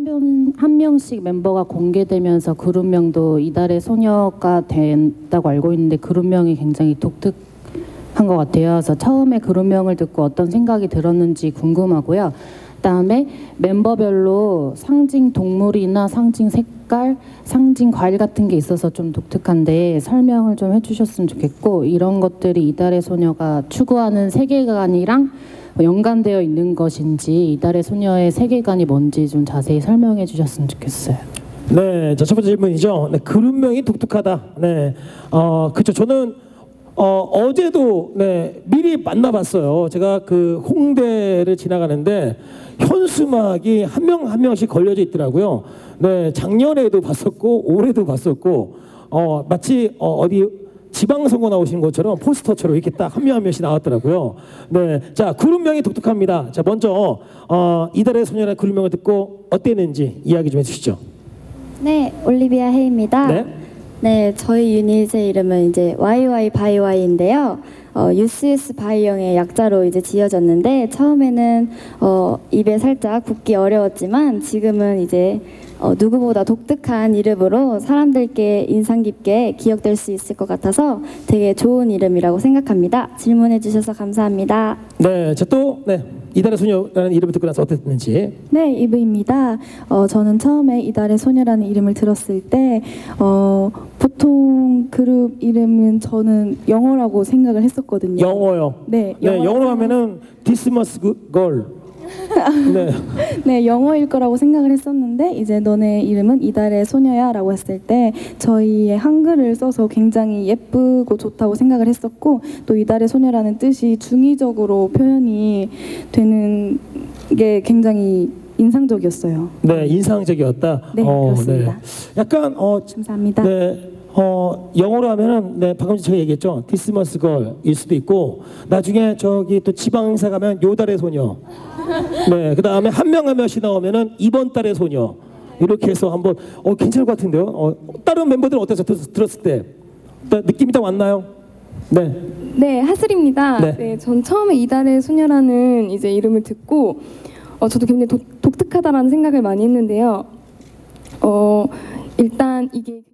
한 명씩 멤버가 공개되면서 그룹명도 이달의 소녀가 된다고 알고 있는데 그룹명이 굉장히 독특한 것 같아요. 그래서 처음에 그룹명을 듣고 어떤 생각이 들었는지 궁금하고요. 그다음에 멤버별로 상징 동물이나 상징 색깔, 상징 과일 같은 게 있어서 좀 독특한데 설명을 좀 해주셨으면 좋겠고, 이런 것들이 이달의 소녀가 추구하는 세계관이랑 연관되어 있는 것인지, 이달의 소녀의 세계관이 뭔지 좀 자세히 설명해 주셨으면 좋겠어요. 네, 자, 첫 번째 질문이죠. 네, 그룹명이 독특하다. 네, 그렇죠. 저는 어제도 미리 만나봤어요. 제가 그 홍대를 지나가는데 현수막이 한 명 한 명씩 걸려져 있더라고요. 네, 작년에도 봤었고 올해도 봤었고 마치 어디 지방선거 나오시는 것처럼 포스터처럼 이렇게 딱 한 명 한 명씩 나왔더라고요. 네, 자, 그룹명이 독특합니다. 자, 먼저 이달의 소녀라는 그룹명을 듣고 어땠는지 이야기 좀 해주시죠. 네, 올리비아 헤이입니다. 네. 네, 저희 유닛의 이름은 이제 YY 바이와이인데요. 유스유스 바이영의 약자로 이제 지어졌는데, 처음에는 입에 살짝 붙기 어려웠지만 지금은 이제 누구보다 독특한 이름으로 사람들께 인상 깊게 기억될 수 있을 것 같아서 되게 좋은 이름이라고 생각합니다. 질문해 주셔서 감사합니다. 네, 자, 또 이달의 소녀라는 이름을 듣고 나서 어땠는지. 네, 이브입니다. 저는 처음에 이달의 소녀라는 이름을 들었을 때 보통 그룹 이름은 저는 영어라고 생각을 했었거든요. 영어요? 네, 영어로 하면은 This Must Girl. 네. 네, 영어일 거라고 생각을 했었는데, 이제 너네 이름은 이달의 소녀야 라고 했을 때 저희의 한글을 써서 굉장히 예쁘고 좋다고 생각을 했었고, 또 이달의 소녀라는 뜻이 중의적으로 표현이 되는 게 굉장히 인상적이었어요. 네, 인상적이었다. 네, 그렇습니다. 네. 약간 감사합니다. 네, 영어로 하면은 방금 제가 얘기했죠. This Must Girl일 수도 있고, 나중에 저기 또 지방행사 가면 요 달의 소녀. 네, 그 다음에 한 명 한 명씩 나오면은 이번 달의 소녀. 이렇게 해서 한번 괜찮을 것 같은데요. 다른 멤버들은 어땠어요? 들었을 때 느낌이 딱 왔나요? 네. 네, 하슬입니다. 네, 전 처음에 이달의 소녀라는 이제 이름을 듣고 저도 굉장히 독특하다라는 생각을 많이 했는데요. 일단 이게